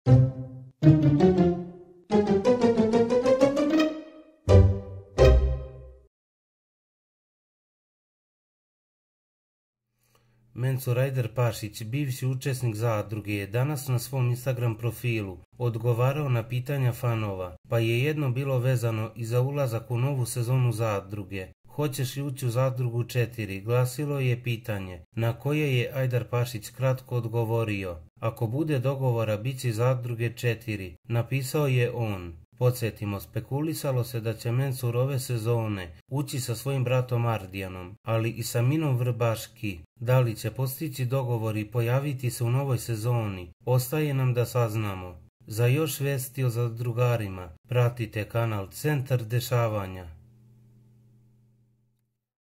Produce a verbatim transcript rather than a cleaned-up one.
Mensur Ajder Pašić, bivši učesnik Zadruge, je danas na svom Instagram profilu odgovarao na pitanja fanova, pa je jedno bilo vezano i za ulazak u novu sezonu Zadruge. Hoćeš li ući u Zadrugu četiri? Glasilo je pitanje, na koje je Ajder Pašić kratko odgovorio: ako bude dogovora, bit će Zadruge četiri, napisao je on. Podsjetimo, spekulisalo se da će Mensur ove sezone ući sa svojim bratom Ardijanom, ali i sa Minom Vrbaški. Da li će postići dogovor i pojaviti se u novoj sezoni, ostaje nam da saznamo. Za još vesti o zadrugarima pratite kanal Centar dešavanja.